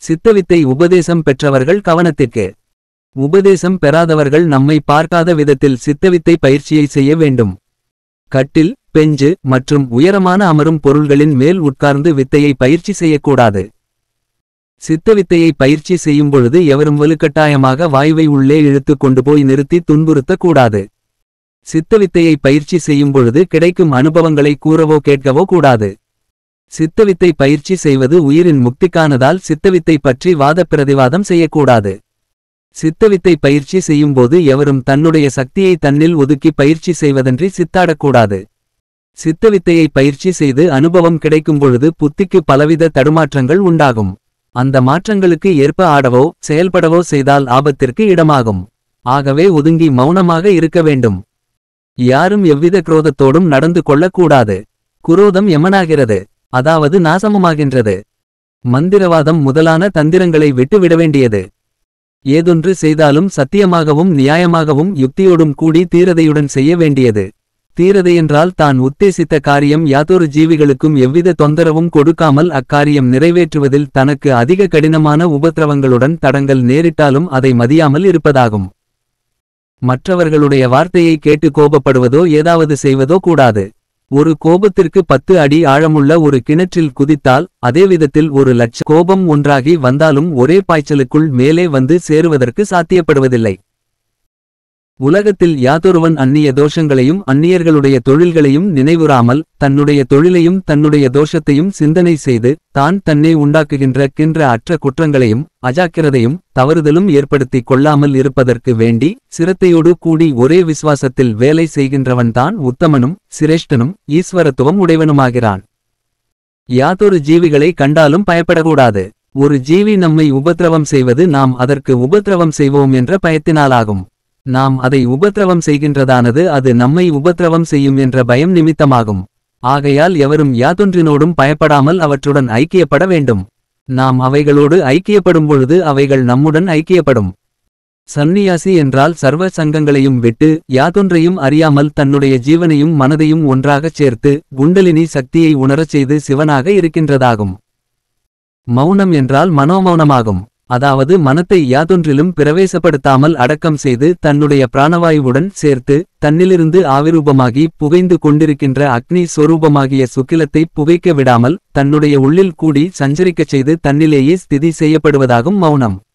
சித்தவித்தை உபதேசம் பெற்றவர்கள் கவனத்திற்கு. உபதேசம் பெறாதவர்கள் நம்மை பார்க்காத விதத்தில் சித்தவித்தை பயிற்சியை செய்ய வேண்டும். கட்டில், பெஞ்சு மற்றும் உயரமான அமரும் பொருள்களின் மேல் உட்கார்ந்து வித்தையை பயிற்சி செய்யக்கூடாது. சித்தவித்தையை பயிற்சி செய்யும்பொழுது எவரும் வலுக்கட்டாயமாக வாயுவை உள்ளே இழுத்து கொண்டு போய் நிறுத்தி துன்புறுத்தக்கூடாது. சித்தவித்தையை பயிற்சி செய்யும்பொழுது கிடைக்கும் அனுபவங்களை கூறவோ கேட்கவோ கூடாது. சித்தவித்தை பயிற்சி செய்வது உயிரின் முக்திக்கானதால் சித்தவித்தை பற்றி வாத பிரதிவாதம் செய்யக்கூடாது. சித்தவித்தை பயிற்சி செய்யும்போது எவரும் தன்னுடைய சக்தியை தன்னில் ஒதுக்கி பயிற்சி செய்வதன்றி சித்தாடக்கூடாது. சித்தவித்தையை பயிற்சி செய்து அனுபவம் கிடைக்கும்பொழுது புத்திக்கு பலவித தடுமாற்றங்கள் உண்டாகும். அந்த மாற்றங்களுக்கு ஏற்ப ஆடவோ செயல்படவோ செய்தால் ஆபத்திற்கு இடமாகும். ஆகவே ஒதுங்கி மௌனமாக இருக்க வேண்டும். யாரும் எவ்வித குரோதத்தோடும் நடந்து கொள்ளக்கூடாது. குரோதம் யமனாகிறது, அதாவது நாசமுமாகின்றது. மந்திரவாதம் முதலான தந்திரங்களை விட்டு விடவேண்டியது. ஏதொன்று செய்தாலும் சத்தியமாகவும் நியாயமாகவும் யுக்தியோடும் கூடி தீரதையுடன் செய்ய வேண்டியது. தீரதையென்றால் தான் உத்தேசித்த காரியம் யாதொரு ஜீவிகளுக்கும் எவ்வித தொந்தரவும் கொடுக்காமல் அக்காரியம் நிறைவேற்றுவதில் தனக்கு அதிக கடினமான உபத்திரவங்களுடன் தடங்கள் நேரிட்டாலும் அதை மதியாமல் இருப்பதாகும். மற்றவர்களுடைய வார்த்தையை கேட்டு கோபப்படுவதோ ஏதாவது செய்வதோ கூடாது. ஒரு கோபத்திற்கு 10 அடி ஆழமுள்ள ஒரு கிணற்றில் குதித்தால் அதே விதத்தில் 1,00,000 கோபம் ஒன்றாகி வந்தாலும் ஒரே பாய்ச்சலுக்குள் மேலே வந்து சேருவதற்கு சாத்தியப்படுவதில்லை. உலகத்தில் யாதொருவன் அந்நிய தோஷங்களையும் அந்நியர்களுடைய தொழில்களையும் நினைவுறாமல் தன்னுடைய தொழிலையும் தன்னுடைய தோஷத்தையும் சிந்தனை செய்து தான் தன்னை உண்டாக்குகின்ற அற்ற குற்றங்களையும் அஜாக்கிரதையும் தவறுதலும் ஏற்படுத்தி கொள்ளாமல் இருப்பதற்கு வேண்டி சிரத்தையோடு கூடி ஒரே விசுவாசத்தில் வேலை செய்கின்றவன்தான் உத்தமனும் சிரேஷ்டனும் ஈஸ்வரத்துவம் உடையவனுமாகிறான். யாதொரு ஜீவிகளை கண்டாலும் பயப்படக்கூடாது. ஒரு ஜீவி நம்மை உபத்திரவம் செய்வது நாம் அதற்கு உபத்திரவம் செய்வோம் என்ற பயத்தினாலாகும். நாம் அதை உபத்திரவம் செய்கின்றதானது அது நம்மை உபத்திரவம் செய்யும் என்ற பயம் நிமித்தமாகும். ஆகையால் எவரும் யாதொன்றினோடும் பயப்படாமல் அவற்றுடன் ஐக்கியப்பட வேண்டும். நாம் அவைகளோடு ஐக்கியப்படும் பொழுது அவைகள் நம்முடன் ஐக்கியப்படும். சந்நியாசி என்றால் சர்வ சங்கங்களையும் விட்டு யாதொன்றையும் அறியாமல் தன்னுடைய ஜீவனையும் மனதையும் ஒன்றாகச் சேர்த்து குண்டலினி சக்தியை உணரச் செய்து சிவனாக இருக்கின்றதாகும். மௌனம் என்றால் மனோமௌனமாகும். அதாவது மனத்தை யாதொன்றிலும் பிரவேசப்படுத்தாமல் அடக்கம் செய்து தன்னுடைய பிராணவாயுவுடன் சேர்த்து தன்னிலிருந்து ஆவிரூபமாகி புகைந்து கொண்டிருக்கின்ற அக்னி சொரூபமாகிய சுக்கிலத்தை புகைக்க விடாமல் தன்னுடைய உள்ளில் கூடி சஞ்சரிக்கச் செய்து தன்னிலேயே ஸ்திதி செய்யப்படுவதாகும் மௌனம்.